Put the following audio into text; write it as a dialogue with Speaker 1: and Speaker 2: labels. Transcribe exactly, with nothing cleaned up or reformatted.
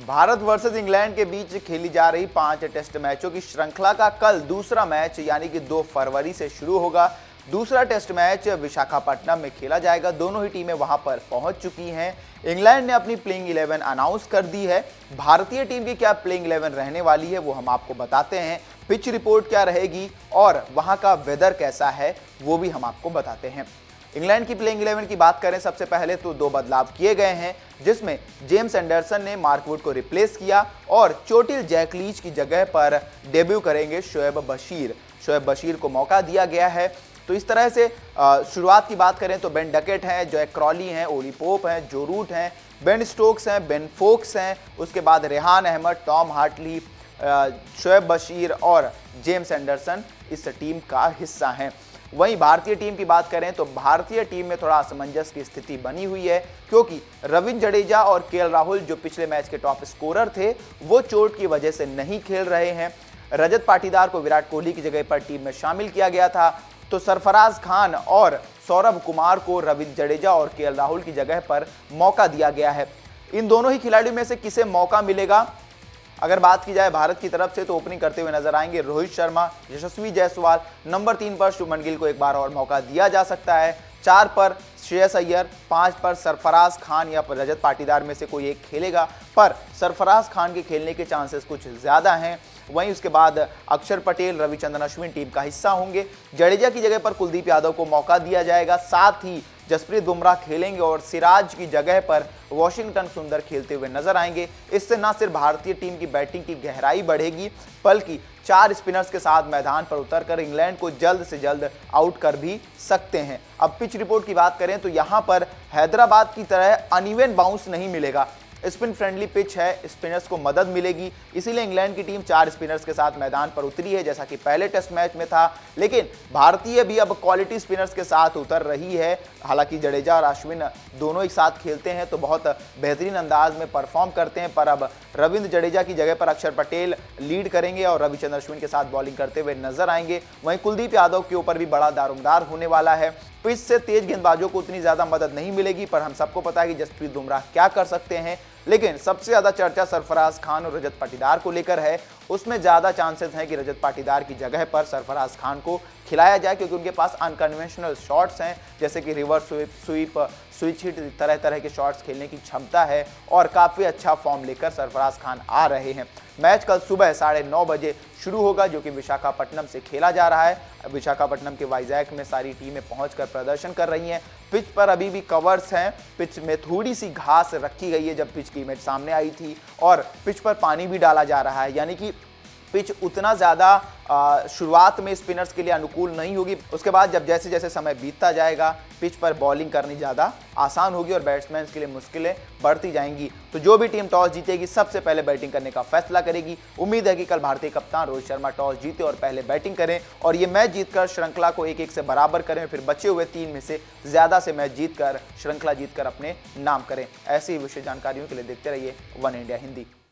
Speaker 1: Bharat versus England के बीच खेली जा रही पांच टेस्ट मैचों की श्रृंखला का कल दूसरा मैच यानी कि दो फरवरी से शुरू होगा। दूसरा टेस्ट मैच विशाखापट्टनम में खेला जाएगा। दोनों ही टीमें वहां पर पहुंच चुकी हैं। इंग्लैंड ने अपनी प्लेइंग इलेवन अनाउंस कर दी है। भारतीय टीम की क्या प्लेइंग इलेवन रहने वाली है वो हम आपको बताते हैं। पिच रिपोर्ट क्या रहेगी और वहां का वेदर कैसा है वो भी हम आपको बताते हैं। इंग्लैंड की प्लेइंग इलेवन की बात करें सबसे पहले तो दो बदलाव किए गए हैं, जिसमें जेम्स एंडरसन ने मार्क वुड को रिप्लेस किया और चोटिल जैक लीच की जगह पर डेब्यू करेंगे शोएब बशीर। शोएब बशीर को मौका दिया गया है। तो इस तरह से शुरुआत की बात करें तो बेन डकेट हैं, जैक क्रॉली हैं, ओली पोप हैं, जो रूट हैं, बेन स्टोक्स हैं, बेन फोक्स हैं, उसके बाद रेहान अहमद, टॉम हार्टली, शोएब बशीर और जेम्स एंडरसन इस टीम का हिस्सा हैं। वहीं भारतीय टीम की बात करें तो भारतीय टीम में थोड़ा असमंजस की स्थिति बनी हुई है, क्योंकि रविंद्र जडेजा और केएल राहुल जो पिछले मैच के टॉप स्कोरर थे वो चोट की वजह से नहीं खेल रहे हैं। रजत पाटीदार को विराट कोहली की जगह पर टीम में शामिल किया गया था, तो सरफराज खान और सौरभ कुमार को रविंद्र जडेजा और केएल राहुल की जगह पर मौका दिया गया है। इन दोनों ही खिलाड़ियों में से किसे मौका मिलेगा, अगर बात की जाए भारत की तरफ से तो ओपनिंग करते हुए नजर आएंगे रोहित शर्मा, यशस्वी जायसवाल। नंबर तीन पर शुभमन गिल को एक बार और मौका दिया जा सकता है। चार पर श्रेयस अय्यर, पांच पर सरफराज खान या पर रजत पाटीदार में से कोई एक खेलेगा, पर सरफराज खान के खेलने के चांसेस कुछ ज्यादा हैं। वहीं उसके बाद अक्षर पटेल, रविचंद्रन अश्विन टीम का हिस्सा होंगे। जडेजा की जगह पर कुलदीप यादव को मौका दिया जाएगा। साथ ही जसप्रीत बुमराह खेलेंगे और सिराज की जगह पर वॉशिंगटन सुंदर खेलते हुए नजर आएंगे। इससे न सिर्फ भारतीय टीम की बैटिंग की गहराई बढ़ेगी, बल्कि चार स्पिनर्स के साथ मैदान पर उतरकर इंग्लैंड को जल्द से जल्द आउट कर भी सकते हैं। अब पिच रिपोर्ट की बात करें तो यहां पर हैदराबाद की तरह अनइवन बाउंस नहीं मिलेगा। स्पिन फ्रेंडली पिच है, स्पिनर्स को मदद मिलेगी, इसीलिए इंग्लैंड की टीम चार स्पिनर्स के साथ मैदान पर उतरी है, जैसा कि पहले टेस्ट मैच में था। लेकिन भारतीय भी अब क्वालिटी स्पिनर्स के साथ उतर रही है। हालांकि जडेजा और अश्विन दोनों एक साथ खेलते हैं तो बहुत बेहतरीन अंदाज में परफॉर्म करते हैं, पर अब रविंद्र जडेजा की जगह पर अक्षर पटेल लीड करेंगे और रविचंद्रन अश्विन के साथ बॉलिंग करते हुए नजर आएंगे। वहीं कुलदीप यादव के ऊपर भी बड़ा दारोमदार होने वाला है। पिच से तेज गेंदबाजों को उतनी ज्यादा मदद नहीं मिलेगी, पर हम सबको पता है कि जसप्रीत बुमराह क्या कर सकते हैं। लेकिन सबसे ज्यादा चर्चा सरफराज खान और रजत पाटीदार को लेकर है। उसमें ज्यादा चांसेस हैं कि रजत पाटीदार की जगह पर सरफराज खान को खिलाया जाए, क्योंकि उनके पास अनकन्वेंशनल शॉट्स हैं, जैसे कि reverse sweep, sweep switch hit, तरह तरह के शॉट्स खेलने की क्षमता है और काफ़ी अच्छा फॉर्म लेकर सरफराज खान आ रहे हैं। मैच कल सुबह साढ़े नौ बजे शुरू होगा, जो कि विशाखापट्टनम से खेला जा रहा है। विशाखापट्टनम के वाइजैक में सारी टीमें पहुंचकर प्रदर्शन कर रही हैं। पिच पर अभी भी कवर्स हैं, पिच में थोड़ी सी घास रखी गई है जब पिच की इमेज सामने आई थी, और पिच पर पानी भी डाला जा रहा है, यानी कि पिच उतना ज़्यादा शुरुआत में स्पिनर्स के लिए अनुकूल नहीं होगी। उसके बाद जब जैसे जैसे समय बीतता जाएगा पिच पर बॉलिंग करनी ज़्यादा आसान होगी और बैट्समैन के लिए मुश्किलें बढ़ती जाएंगी। तो जो भी टीम टॉस जीतेगी सबसे पहले बैटिंग करने का फैसला करेगी। उम्मीद है कि कल भारतीय कप्तान रोहित शर्मा टॉस जीते और पहले बैटिंग करें और ये मैच जीतकर श्रृंखला को एक एक से बराबर करें, फिर बचे हुए तीन में से ज़्यादा से मैच जीतकर श्रृंखला जीतकर अपने नाम करें। ऐसी विशेष जानकारियों के लिए देखते रहिए वन इंडिया हिंदी।